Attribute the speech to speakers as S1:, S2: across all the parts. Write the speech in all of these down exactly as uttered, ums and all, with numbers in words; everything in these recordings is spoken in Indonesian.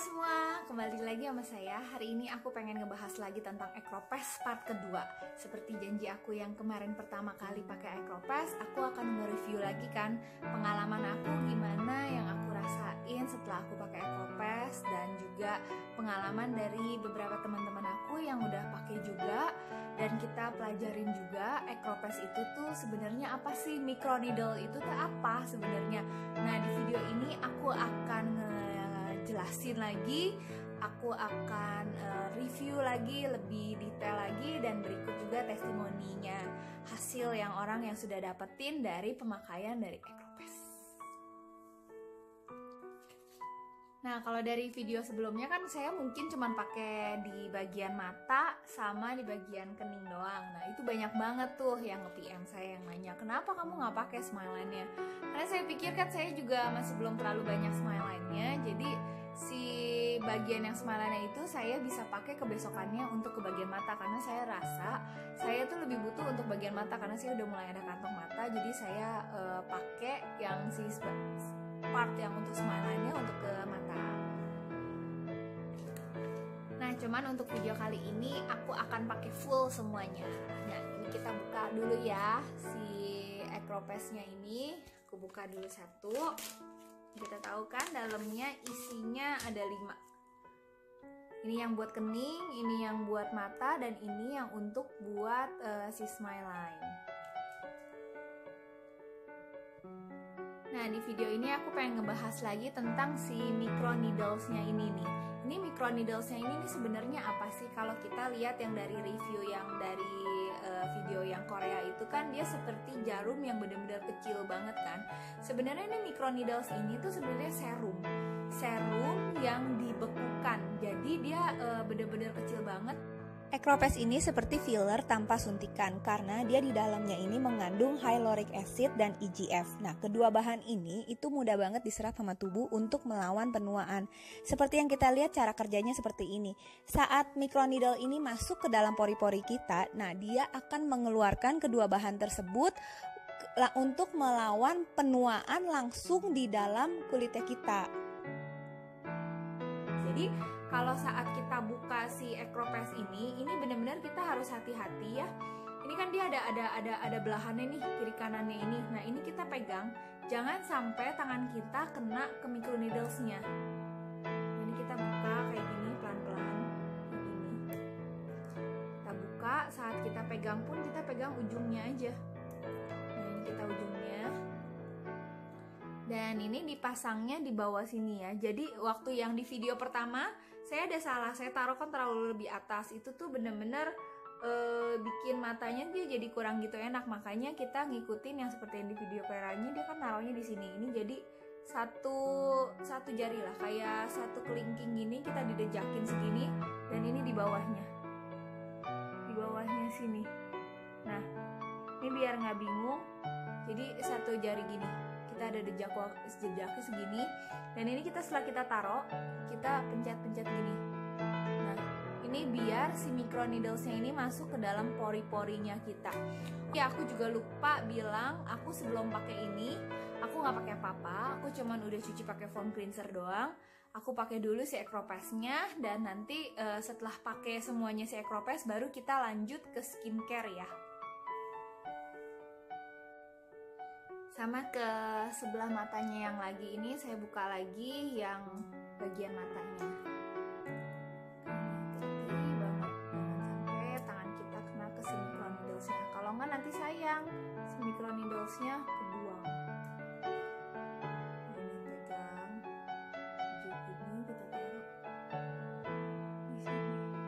S1: semua, kembali lagi sama saya. Hari ini aku pengen ngebahas lagi tentang Acropass part kedua. Seperti janji aku yang kemarin pertama kali pakai Acropass, aku akan nge-review lagi kan pengalaman aku gimana yang aku rasain setelah aku pakai Acropass, dan juga pengalaman dari beberapa teman-teman aku yang udah pakai juga. Dan kita pelajarin juga Acropass itu tuh sebenarnya apa sih, microneedle itu tuh apa sebenarnya. Nah, di video ini aku akan jelasin lagi, aku akan uh, review lagi lebih detail lagi, dan berikut juga testimoninya, hasil yang orang yang sudah dapetin dari pemakaian dari Acropass. Nah, kalau dari video sebelumnya kan saya mungkin cuman pakai di bagian mata sama di bagian kening doang. Nah, itu banyak banget tuh yang nge-P M saya yang nanya, kenapa kamu nggak pakai smile line-nya? Karena saya pikir kan saya juga masih belum terlalu banyak smile line-nya, jadi si bagian yang smile line-nya itu saya bisa pakai kebesokannya untuk ke bagian mata, karena saya rasa saya tuh lebih butuh untuk bagian mata karena saya udah mulai ada kantong mata, jadi saya uh, pakai yang si part yang untuk smile line-nya untuk ke mata. Nah, cuman untuk video kali ini aku akan pakai full semuanya. Nah, ini kita buka dulu ya si Acropass-nya ini. Aku buka dulu satu. Kita tahu kan dalamnya isinya ada lima. Ini yang buat kening, ini yang buat mata, dan ini yang untuk buat uh, si smile line. Nah, di video ini aku pengen ngebahas lagi tentang si microneedles-nya ini nih. Ini microneedles-nya ini nih sebenarnya apa sih? Kalau kita lihat yang dari review yang dari uh, video yang Korea itu kan dia seperti jarum yang benar-benar kecil banget kan. Sebenarnya ini microneedles ini tuh sebenarnya serum. Serum yang dibekukan. Jadi dia uh, benar-benar kecil banget.
S2: Acropass ini seperti filler tanpa suntikan karena dia di dalamnya ini mengandung hyaluronic acid dan E G F. Nah, kedua bahan ini itu mudah banget diserap sama tubuh untuk melawan penuaan. Seperti yang kita lihat cara kerjanya seperti ini. Saat microneedle ini masuk ke dalam pori-pori kita, nah dia akan mengeluarkan kedua bahan tersebut untuk melawan penuaan langsung di dalam kulitnya kita.
S1: Jadi kalau saat kita buka si Acropass ini, ini benar-benar kita harus hati-hati ya. Ini kan dia ada ada ada ada belahannya nih, kiri kanannya ini. Nah, ini kita pegang, jangan sampai tangan kita kena ke microneedles-nya. Jadi kita buka kayak gini pelan-pelan, kayak gini. Kita buka, saat kita pegang pun kita pegang ujungnya aja. Nah, ini kita ujungnya. Dan ini dipasangnya di bawah sini ya. Jadi waktu yang di video pertama saya ada salah, saya taruh kan terlalu lebih atas. Itu tuh bener-bener e, bikin matanya dia jadi kurang gitu enak. Makanya kita ngikutin yang seperti yang di video Koreanya, dia kan naruhnya di sini. Ini jadi satu satu jari lah, kayak satu kelingking gini kita didejakin segini, dan ini di bawahnya. Di bawahnya sini. Nah, ini biar nggak bingung. Jadi satu jari gini. Kita ada jejaknya segini, dan ini kita setelah kita taruh, kita pencet-pencet gini. Nah, ini biar si microneedles-nya ini masuk ke dalam pori-porinya kita. Ya, aku juga lupa bilang, aku sebelum pakai ini, aku nggak pakai apa-apa, aku cuman udah cuci pakai foam cleanser doang. Aku pakai dulu si Acropass-nya, dan nanti uh, setelah pakai semuanya si Acropass, baru kita lanjut ke skincare ya. Sama ke sebelah matanya yang lagi ini saya buka lagi yang bagian matanya. Hati-hati banget, jangan sampai tangan kita kena ke si microneedles-nya. Kalau nggak nanti sayang, si microneedles-nya kebuang. Ini pegang, ujung ini kita taruh di sini.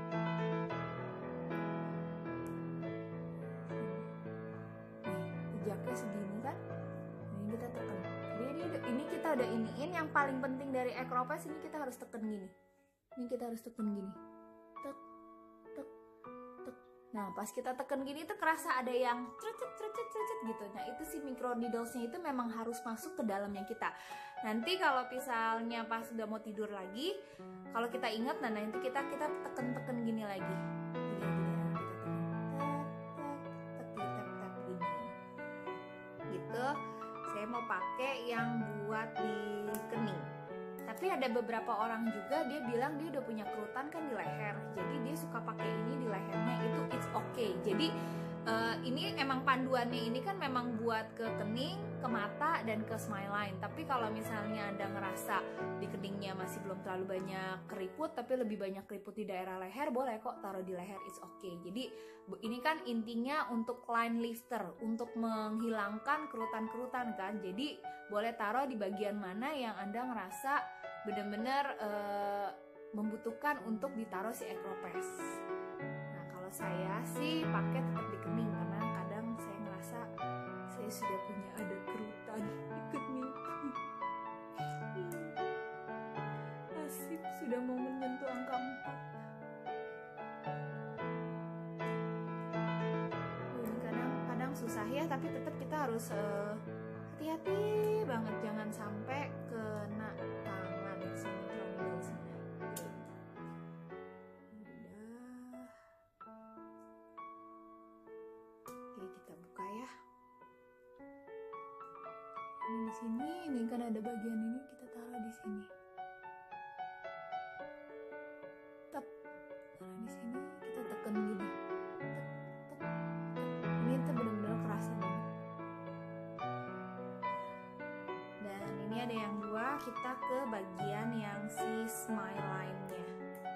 S1: Nih, jejaknya segini kan? Kita tekan. Jadi ini kita udah iniin. Yang paling penting dari Acropass ini kita harus tekan gini. Ini kita harus tekan gini. Tek, tek, tek. Nah, pas kita tekan gini tuh kerasa ada yang crecet, crecet, crecet gitu. Nah, itu si microneedles-nya itu memang harus masuk ke dalamnya kita. Nanti kalau misalnya pas udah mau tidur lagi, kalau kita ingat, nah nanti kita kita tekan-tekan gini lagi. Gini, gini, kita tekan. Tek, tek, tek, tek, tek, gini. Gitu. Saya mau pakai yang buat di kening. Tapi ada beberapa orang juga dia bilang dia udah punya kerutan kan di leher, jadi dia suka pakai ini di lehernya, itu it's okay. Jadi uh, ini emang panduannya ini kan memang buat ke kening, ke mata, dan ke smile line. Tapi kalau misalnya Anda ngerasa di keningnya masih belum terlalu banyak keriput tapi lebih banyak keriput di daerah leher, boleh kok taruh di leher, it's okay. Jadi ini kan intinya untuk line lifter, untuk menghilangkan kerutan-kerutan kan. Jadi boleh taruh di bagian mana yang Anda ngerasa benar-benar uh, membutuhkan untuk ditaruh si Acropass. Nah kalau saya sih pakai tetap di kening, karena kadang saya ngerasa saya sudah punya ada kerutan di kening. Nasib sudah mau menyentuh angka empat. Ini kadang-kadang susah ya, tapi tetap kita harus uh, hati-hati banget, jangan sampai kena tangan sini, tromidol sini. Udah. Oke, kita buka ya. Ini di sini, ini kan ada bagian ini, kita taruh di sini. Tep, taruh di sini, kita tekan gini. Tep, tep, tep. Ini tuh benar-benar kerasa banget. Ada yang dua, kita ke bagian yang si smile line-nya.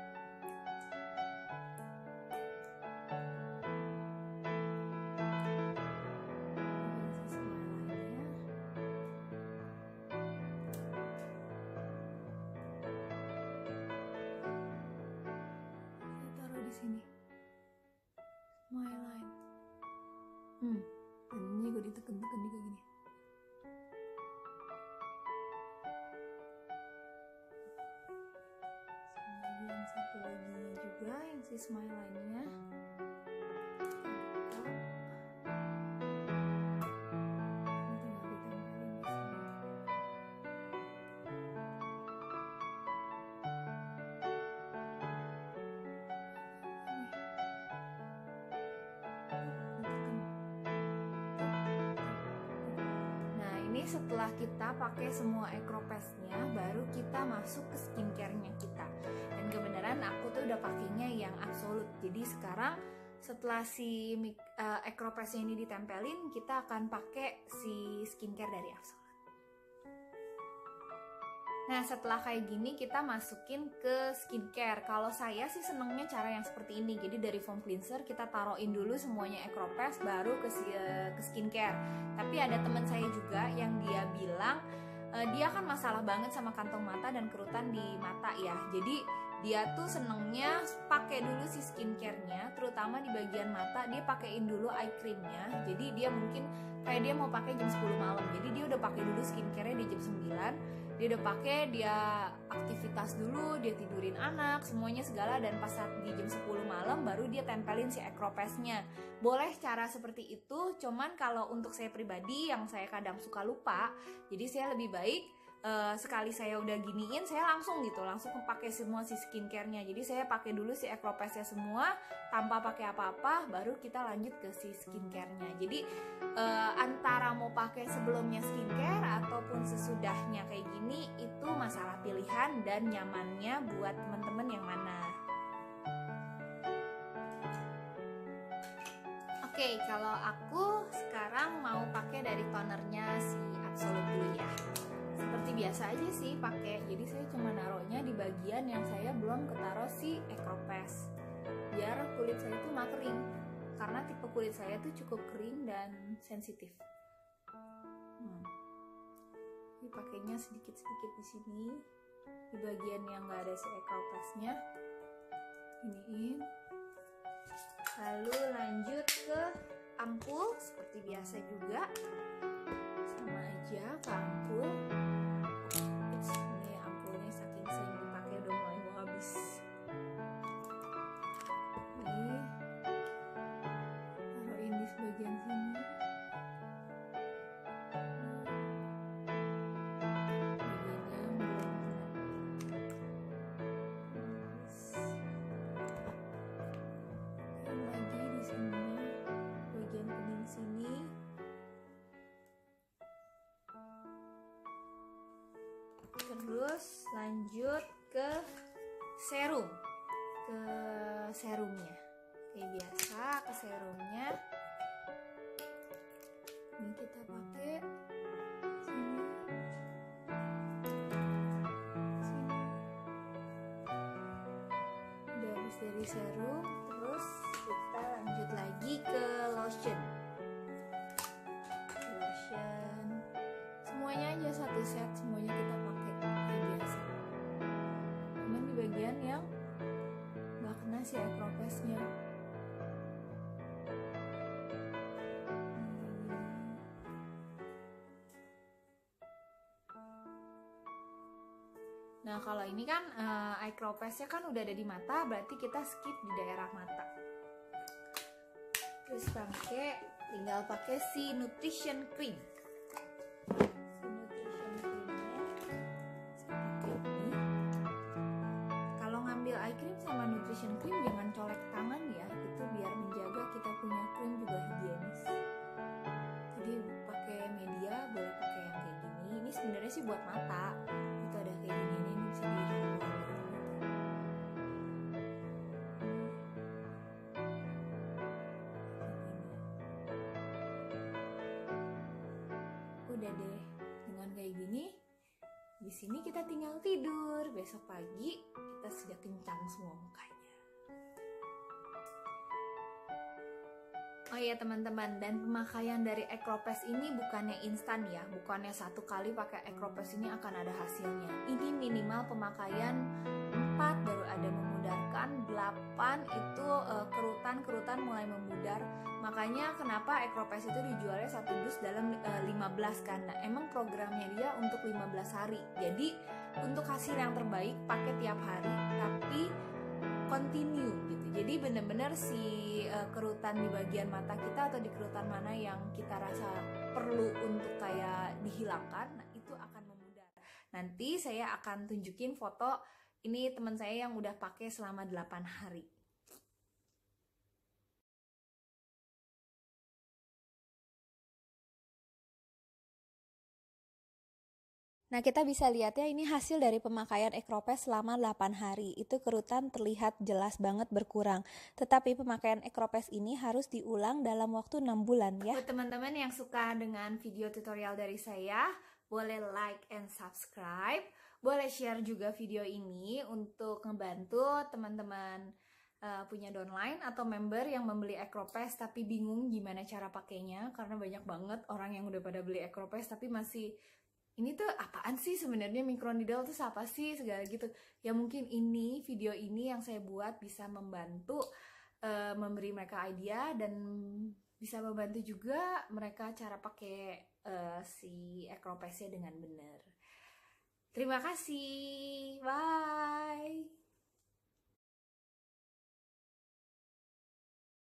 S1: Ini si smile line-nya. Saya taruh di sini. Smile line. Hmm, dan ini gue ditekan-tekan juga gini. Satu lagi juga yang si smile line-nya. Tinggal ditempelin di sini. Nah, ini setelah kita pakai semua Acropass-nya, baru kita masuk ke skincare-nya kita. Dan kebenaran aku tuh udah pakainya yang absolut. Jadi sekarang setelah si uh, Acropass ini ditempelin, kita akan pakai si skincare dari absolut. Nah setelah kayak gini kita masukin ke skincare. Kalau saya sih senengnya cara yang seperti ini. Jadi dari foam cleanser kita taruhin dulu semuanya Acropass, baru ke, uh, ke skincare. Tapi ada teman saya juga yang dia bilang uh, dia kan masalah banget sama kantong mata dan kerutan di mata ya. Jadi dia tuh senengnya pakai dulu si skincare-nya, terutama di bagian mata dia pakein dulu eye cream-nya. Jadi dia mungkin kayak dia mau pakai jam sepuluh malam. Jadi dia udah pakai dulu skincare-nya di jam sembilan. Dia udah pakai, dia aktivitas dulu, dia tidurin anak, semuanya segala, dan pas saat di jam sepuluh malam baru dia tempelin si Acropass-nya. Boleh cara seperti itu, cuman kalau untuk saya pribadi yang saya kadang suka lupa, jadi saya lebih baik Uh, sekali saya udah giniin, saya langsung gitu, langsung pakai semua si skincare-nya. Jadi saya pakai dulu si Acropass-nya semua tanpa pakai apa-apa, baru kita lanjut ke si skincare-nya. Jadi uh, antara mau pakai sebelumnya skincare ataupun sesudahnya kayak gini, itu masalah pilihan dan nyamannya buat teman-teman yang mana. Oke, okay, kalau aku sekarang mau pakai dari tonernya si Absolute dulu ya. Seperti biasa aja sih pakai. Jadi saya cuma naruhnya di bagian yang saya belum ketaruh si Acropass, biar kulit saya tuh nggak kering, karena tipe kulit saya tuh cukup kering dan sensitif. Hmm. Jadi pakainya sedikit-sedikit di sini, di bagian yang nggak ada si Acropass-nya, iniin. Lalu lanjut ke ampul seperti biasa juga, sama aja ke ampul. Ini ampulnya saking sering dipakai udah mulai mau habis. Ini taruhin di sebagian sini. terus lanjut ke serum, ke serumnya kayak biasa, ke serumnya ini kita pakai sini, sini. Udah habis dari serum, terus kita lanjut lagi ke lotion. Lotion semuanya aja satu set, semuanya kita pakai kayak biasa. Cuman di bagian yang nggak kena si Acropass-nya. Nah kalau ini kan uh, Acropass-nya kan udah ada di mata, berarti kita skip di daerah mata. Terus pakai, tinggal pakai si nutrition cream. Si nutrition creamnya saya pakai ini. Kalau ngambil eye cream sama nutrition cream jangan colek tangan ya, itu biar menjaga kita punya cream juga higienis. Jadi pakai media, boleh pakai yang kayak gini. Ini sebenarnya sih buat mata. Itu ada kayak gini, ini bisa di udah deh, dengan kayak gini di sini kita tinggal tidur, besok pagi kita sudah kencang semua mukanya. Oh iya teman-teman, dan pemakaian dari Acropass ini bukannya instan ya, bukannya satu kali pakai Acropass ini akan ada hasilnya. Ini minimal pemakaian empat baru ada memudarkan, delapan itu kerutan-kerutan uh, mulai memudar. Makanya kenapa Acropass itu dijualnya satu dus dalam uh, lima belas kan. Nah, emang programnya dia untuk lima belas hari. Jadi untuk hasil yang terbaik pakai tiap hari, tapi continue gitu. Jadi bener-bener si uh, kerutan di bagian mata kita atau di kerutan mana yang kita rasa perlu untuk kayak dihilangkan, nah itu akan memudar. Nanti saya akan tunjukin foto ini teman saya yang udah pakai selama delapan hari.
S2: Nah, kita bisa lihat ya, ini hasil dari pemakaian Acropass selama delapan hari. Itu kerutan terlihat jelas banget berkurang. Tetapi pemakaian Acropass ini harus diulang dalam waktu enam bulan ya.
S1: Buat teman-teman yang suka dengan video tutorial dari saya, boleh like and subscribe. Boleh share juga video ini untuk ngebantu teman-teman uh, punya downline atau member yang membeli Acropass tapi bingung gimana cara pakainya. Karena banyak banget orang yang udah pada beli Acropass tapi masih, ini tuh apaan sih sebenarnya, microneedle tuh apa sih, segala gitu. Ya mungkin ini, video ini yang saya buat bisa membantu uh, memberi mereka idea dan bisa membantu juga mereka cara pakai uh, si Acropass-nya dengan benar. Terima kasih, bye.